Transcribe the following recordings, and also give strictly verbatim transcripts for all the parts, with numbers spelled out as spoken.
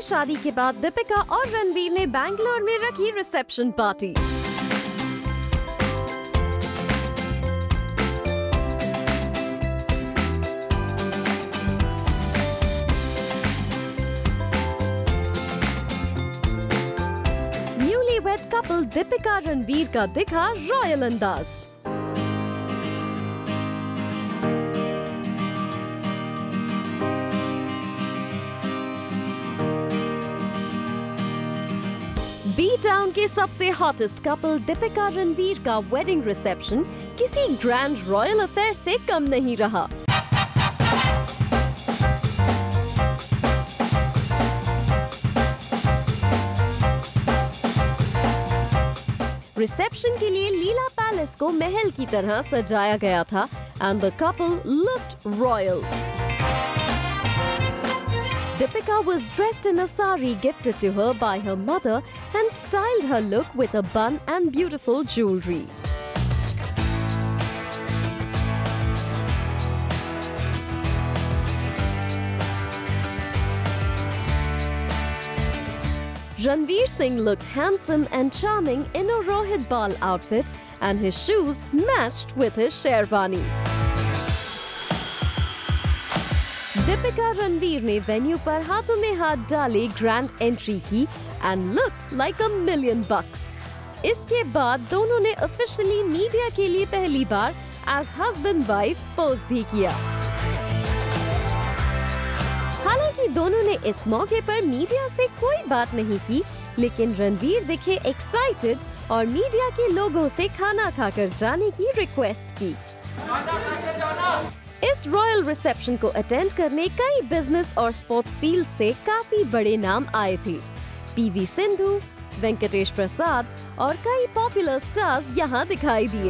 शादी के बाद दीपिका और रणवीर ने बैंगलोर में रखी reception party. Newlywed couple Deepika Ranveer का दिखा रॉयल अंदाज। बी टाउन के सबसे हॉटेस्ट कपल दीपिका रणवीर का वेडिंग रिसेप्शन किसी ग्रैंड रॉयल अफेयर से कम नहीं रहा। रिसेप्शन के लिए लीला पैलेस को महल की तरह सजाया गया था and the couple looked royal. Deepika was dressed in a sari gifted to her by her mother and styled her look with a bun and beautiful jewelry. Ranveer Singh looked handsome and charming in a Rohit Bal outfit and his shoes matched with his sherwani. Deepika Ranveer ने venue पर हाथों में हाथ डाले grand entry की and looked like a million bucks. इसके बाद दोनों ने ऑफिशियली मीडिया के लिए पहली बार एज हस्बैंड वाइफ पोज भी किया। हालांकि दोनों ने इस मौके पर मीडिया से कोई बात नहीं की, लेकिन रणवीर दिखे एक्साइटेड और मीडिया के लोगों से खाना खाकर जाने की रिक्वेस्ट की। इस रॉयल रिसेप्शन को अटेंड करने कई बिजनेस और स्पोर्ट्स फील्ड से काफी बड़े नाम आए थे। पीवी सिंधु, वेंकटेश प्रसाद और कई पॉपुलर स्टार्स यहाँ दिखाई दिए।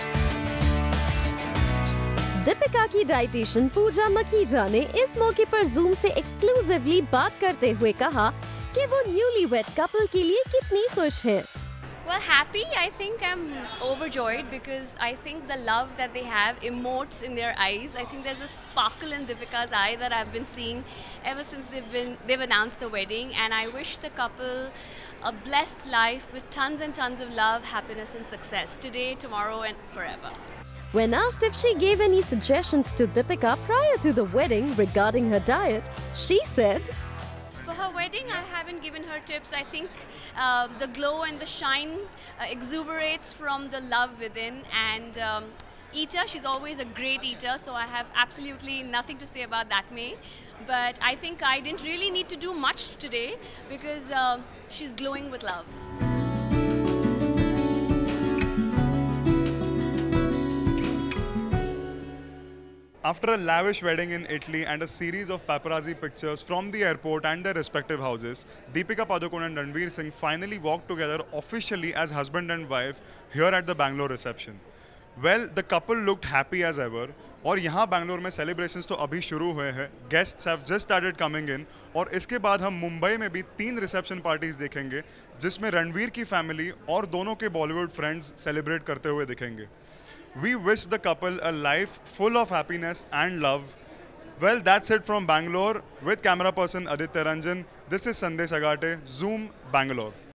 दीपिका की डाइटिशियन पूजा मखीजा ने इस मौके पर जूम से एक्सक्लूसिवली बात करते हुए कहा कि वो न्यूलीवेड कपल के लिए कितनी खुश है। Well, happy. I think I'm overjoyed because I think the love that they have emotes in their eyes. I think there's a sparkle in Deepika's eye that I've been seeing ever since they've been they've announced the wedding, and I wish the couple a blessed life with tons and tons of love, happiness and success today, tomorrow and forever. When asked if she gave any suggestions to Deepika prior to the wedding regarding her diet, she said, for her wedding, I haven't given her tips. I think uh, the glow and the shine uh, exuberates from the love within. And um, eater, she's always a great eater, so I have absolutely nothing to say about that, May. But I think I didn't really need to do much today because uh, she's glowing with love. After a lavish wedding in Italy and a series of paparazzi pictures from the airport and their respective houses, Deepika Padukone and Ranveer Singh finally walked together officially as husband and wife here at the Bangalore reception. Well, the couple looked happy as ever. और यहाँ बैंगलोर में celebrations तो अभी शुरू हुए हैं, guests have just started coming in, और इसके बाद हम मुंबई में भी तीन रिसेप्शन पार्टीज देखेंगे जिसमें रणवीर की फैमिली और दोनों के बॉलीवुड फ्रेंड्स सेलिब्रेट करते हुए दिखेंगे। We wish the couple a life full of happiness and love. Well, that's it from Bangalore with camera person Aditya Ranjan. This is Sandesh Agate, Zoom, Bangalore.